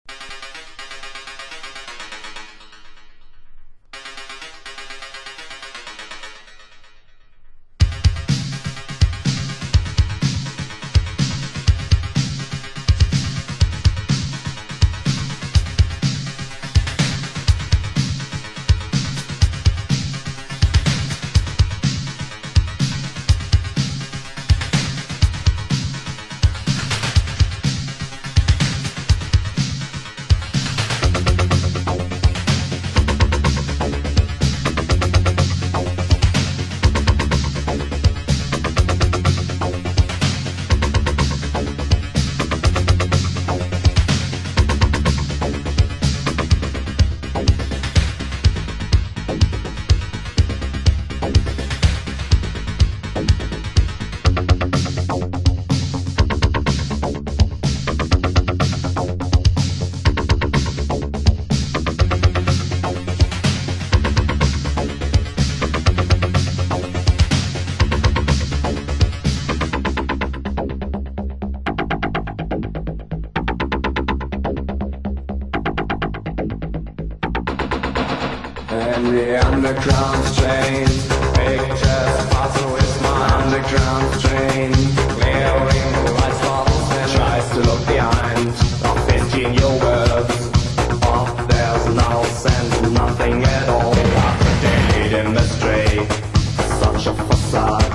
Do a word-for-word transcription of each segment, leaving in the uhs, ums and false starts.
In the underground train, pictures puzzle with my underground train. Clearing the lights bottles and tries to look behind. Not fifteen your words, oh, there's no sense, nothing at all. Daily industry, such a facade.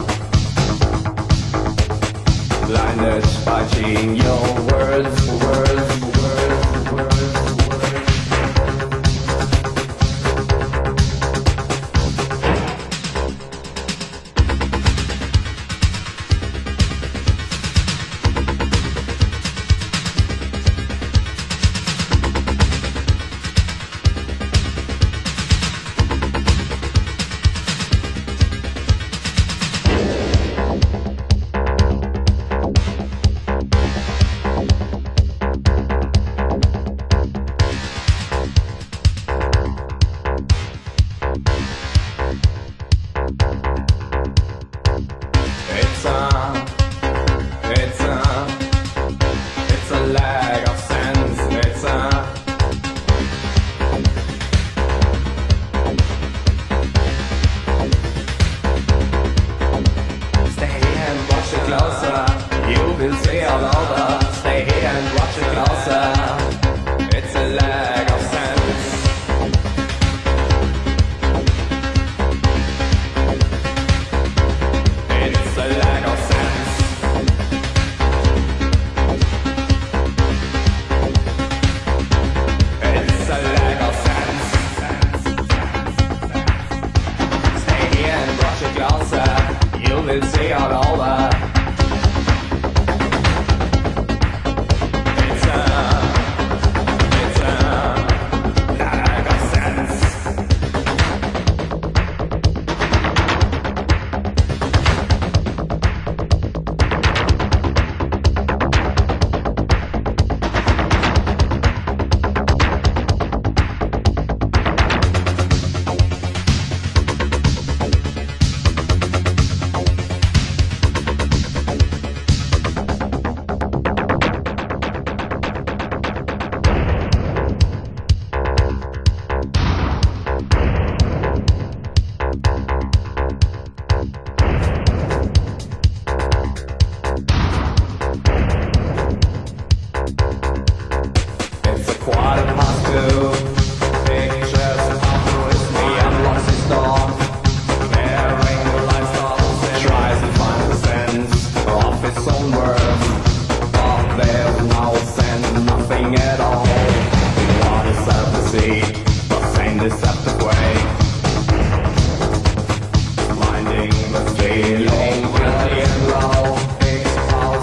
Blinded by seeing your words, words, words, words.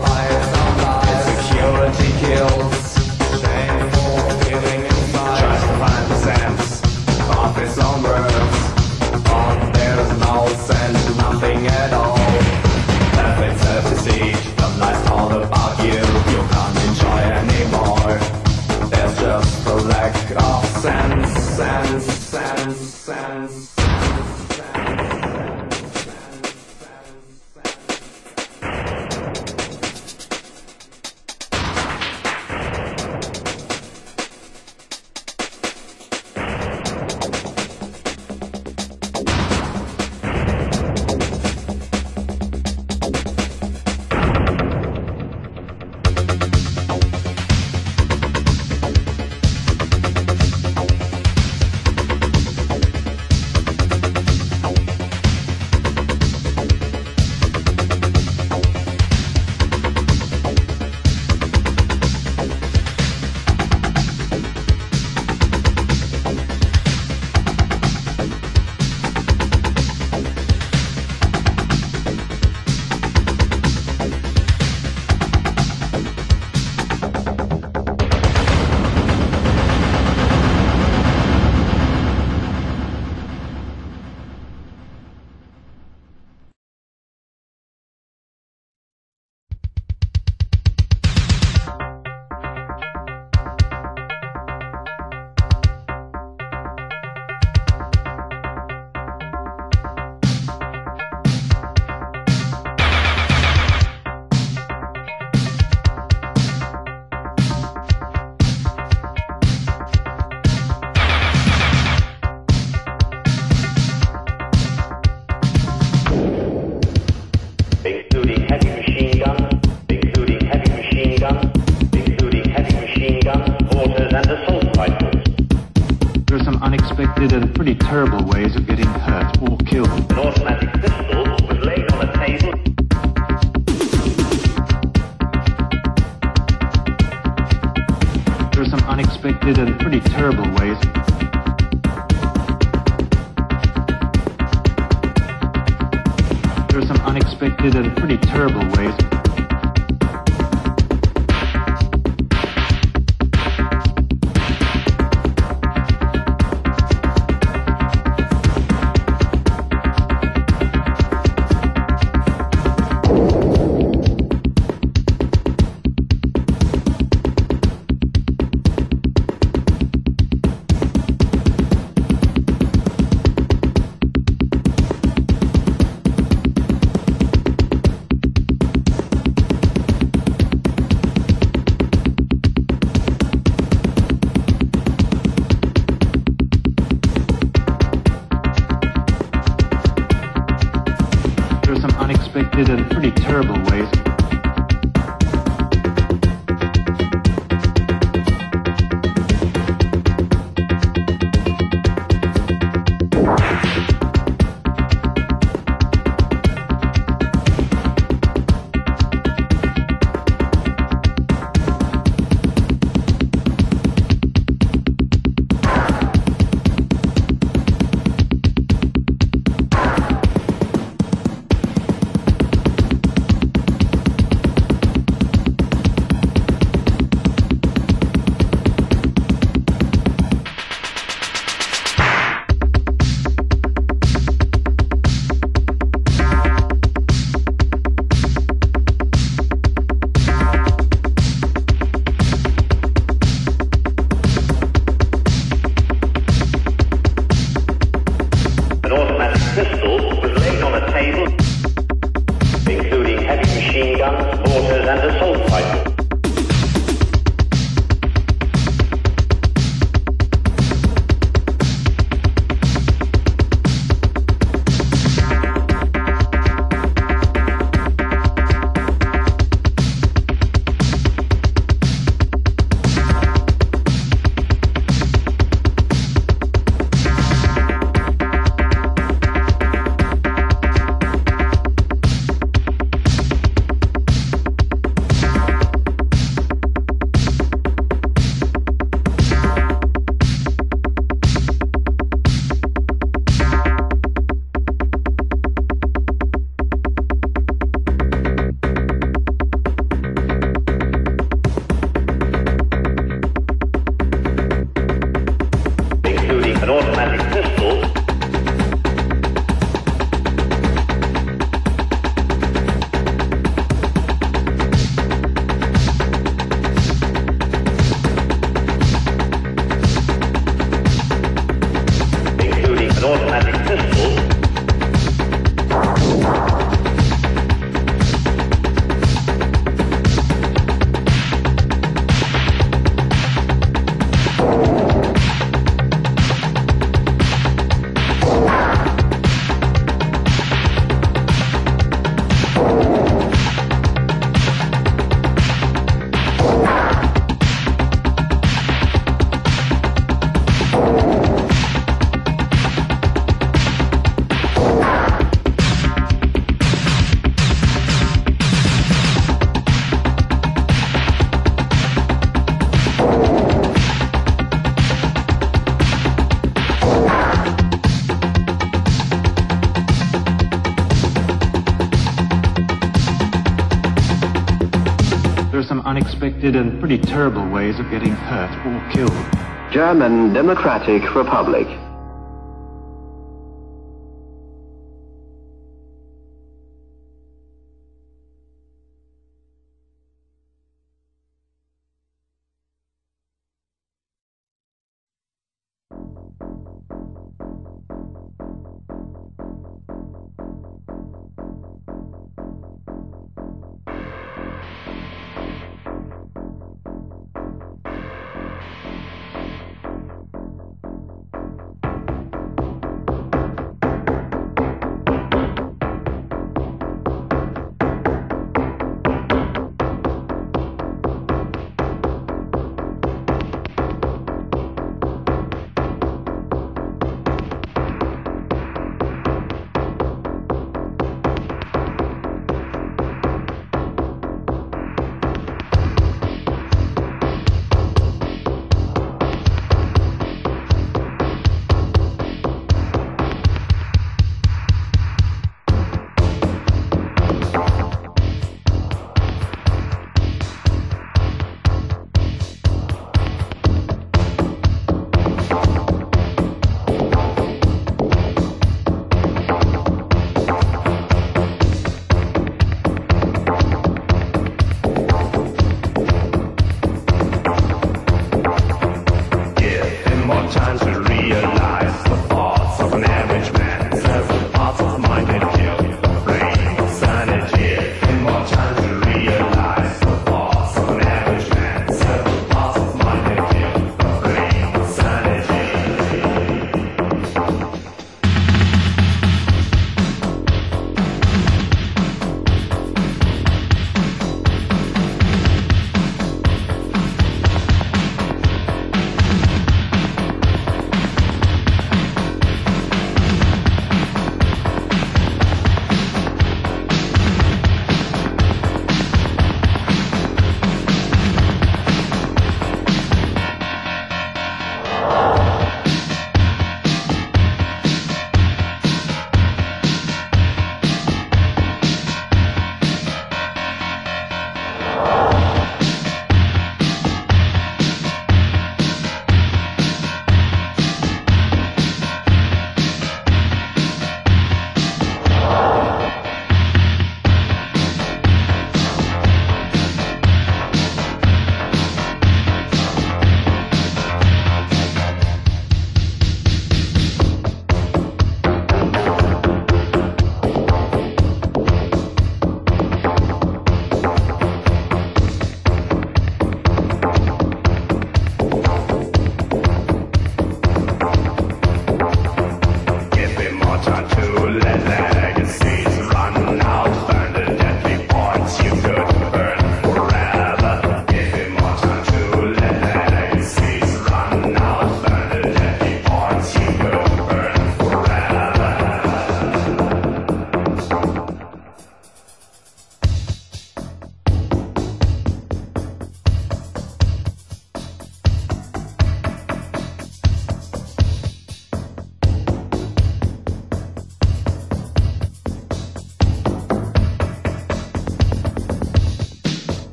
Security kills, shameful feeling inside. unexpected and pretty terrible ways of getting hurt or killed. An automatic pistol was laid on a table. There are some unexpected and pretty terrible ways. There are some unexpected and pretty terrible ways. Unexpected and pretty terrible ways. Some unexpected and pretty terrible ways of getting hurt or killed. German Democratic Republic.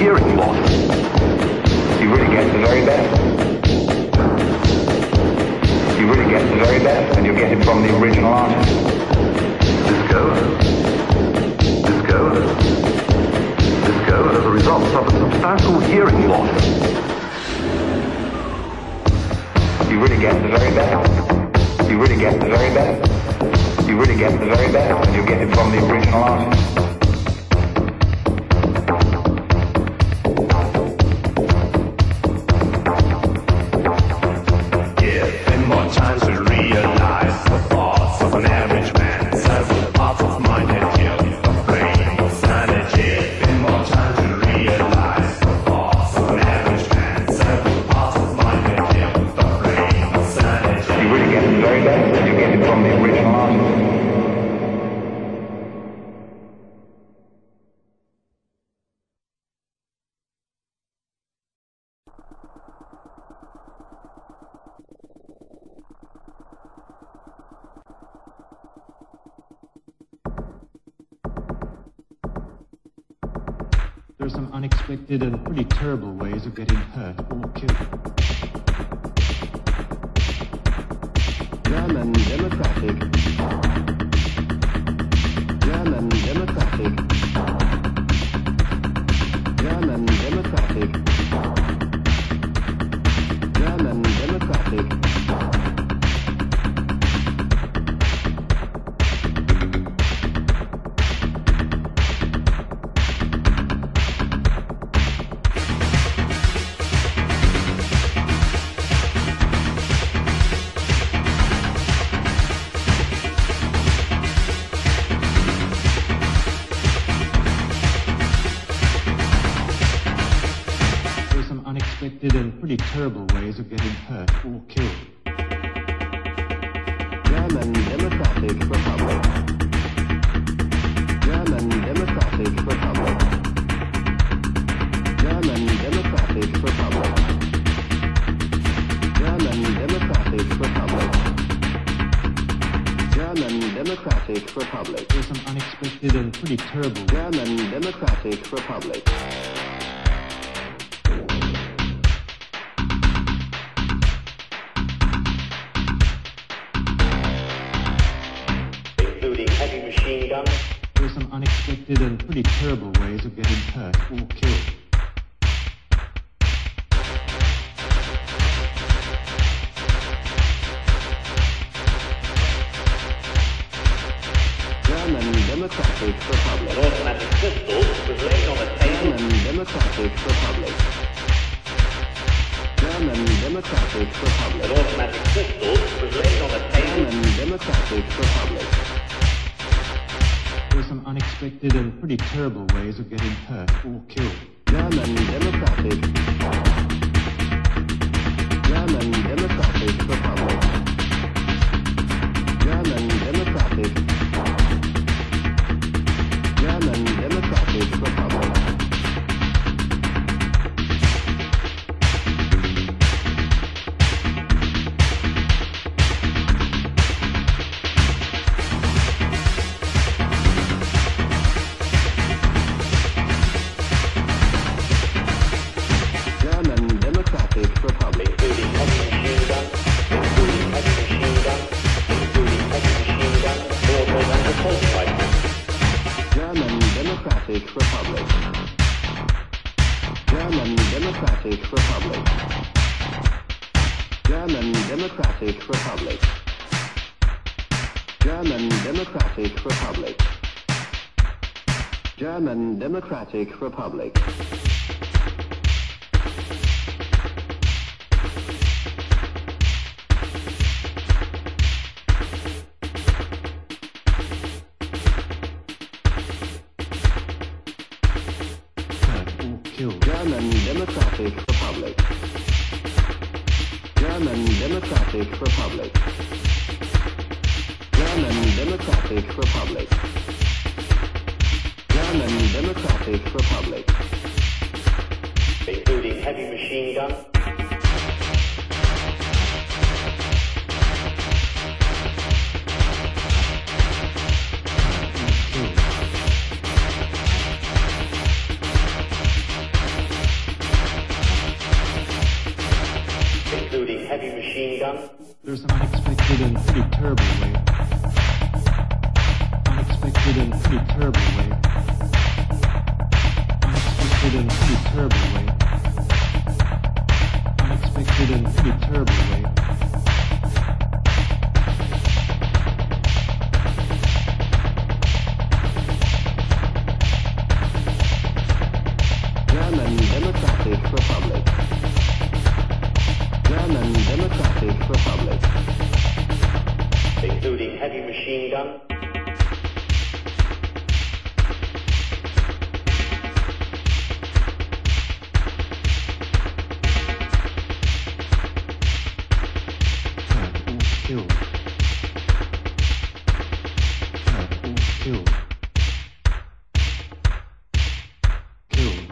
hearing loss. You really get the very best. You really get the very best, and you get it from the original artist. Disco. Disco. Disco as a result of a substantial hearing loss. You really get the very best. You really get the very best. You really get the very best, and you get it from the original artist. There are some unexpected and pretty terrible ways of getting hurt or killed. German Democratic. German Democratic. German Democratic. German Democratic. Unexpected and pretty terrible ways of getting hurt or killed. German Democratic Republic. German Democratic Republic. German Democratic Republic. German Democratic Republic. German Democratic Republic. There's some unexpected and pretty terrible. German Democratic Republic. There's some unexpected and pretty terrible ways of getting hurt or killed. German Democratic Republic. An automatic pistol was laid on a table. German Democratic Republic. German Democratic Republic. An automatic pistol was laid on a table. German Democratic Republic. There's some unexpected and pretty terrible ways of getting hurt or killed. German Democratic. German Democratic Republic. German Democratic. German Democratic Republic. German Democratic Republic. Including heavy machine gun, including heavy machine gun, including heavy machine gun, mortars and assault rifles. German Democratic Republic. German Democratic Republic. German Democratic Republic. German Democratic Republic. German Democratic Republic. German Democratic Republic. German Democratic Republic. German Democratic Republic. German Democratic Republic. Including heavy machine gun. terrible way. Unexpected and pretty terrible way. Unexpected and pretty terrible way. Unexpected and pretty terrible way. German Democratic Republic. German Democratic Republic. including heavy machine gun, Hurt or killed. Hurt or killed. Killed.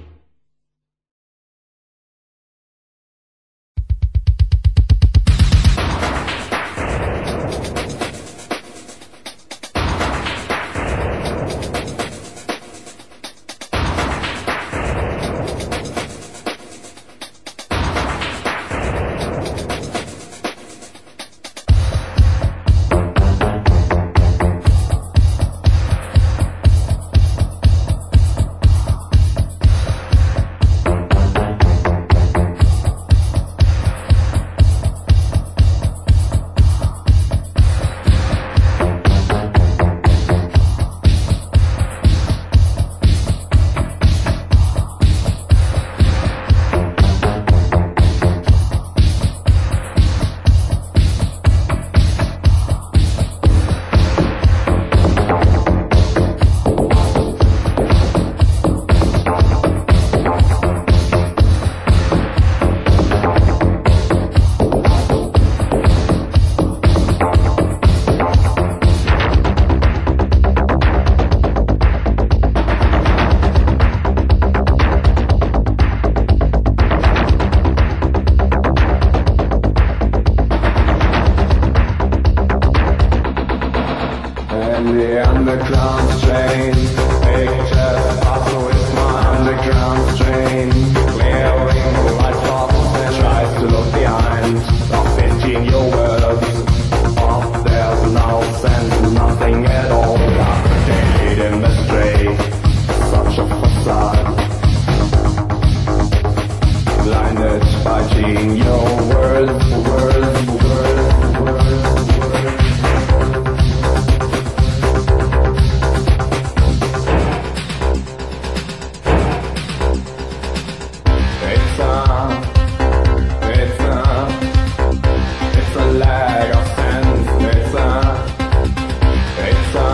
And the underground train, pictures puzzle with my underground train, clearing the light bubbles and tries to look behind, of fifteen your words, of there's no sense, nothing at all, they lead in the stray, such a facade, blinded by seeing your words, words, words, words, words. It's a, it's a, it's a lack of sense. It's a, it's a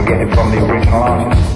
get it from the original artist.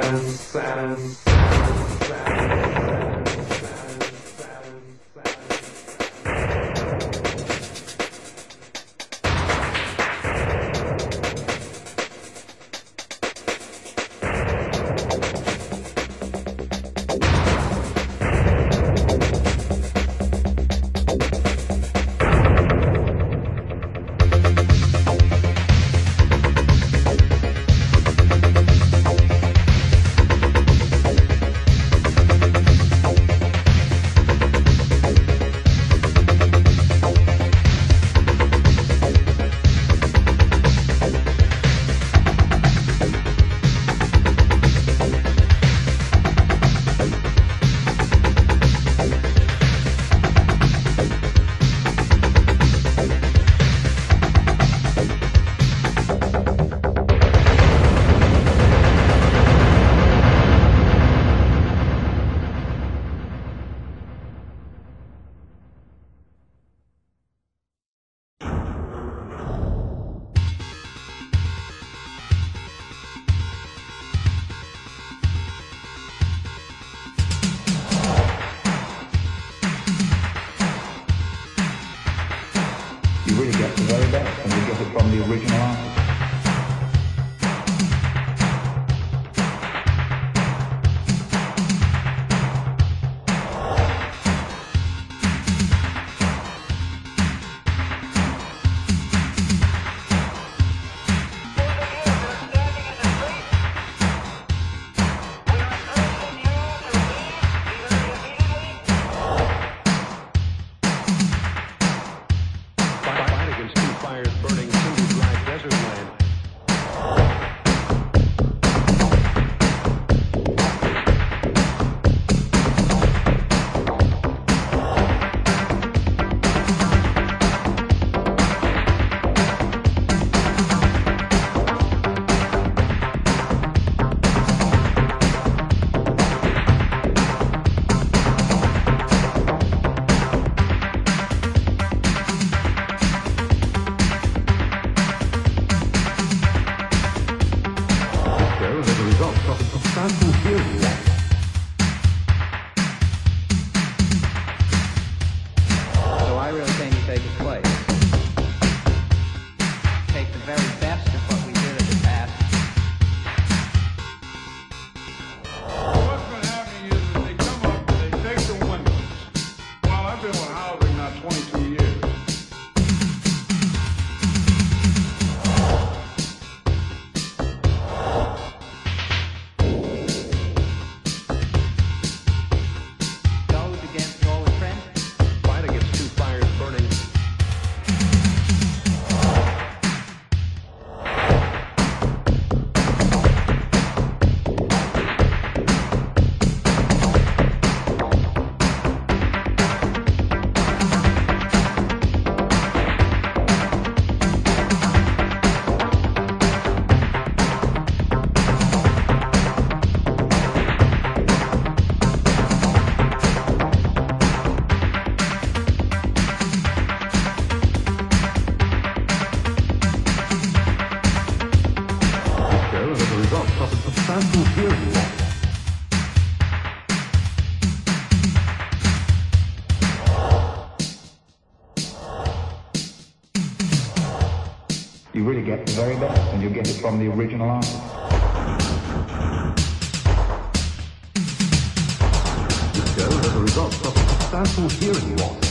sense, sense, sense, sense, You really get the very best, and you get it from the original artist. So I really think you take its place. Take the very best of what we did in the past. What's been happening is that they come up and they take the windows. Well, I've been with housing now twenty-two years. Goes against all the trends. Fight against two fires burning. As a result of a substantial hearing loss. You really get the very best, and you get it from the original artist. This goes as a result of a substantial hearing loss.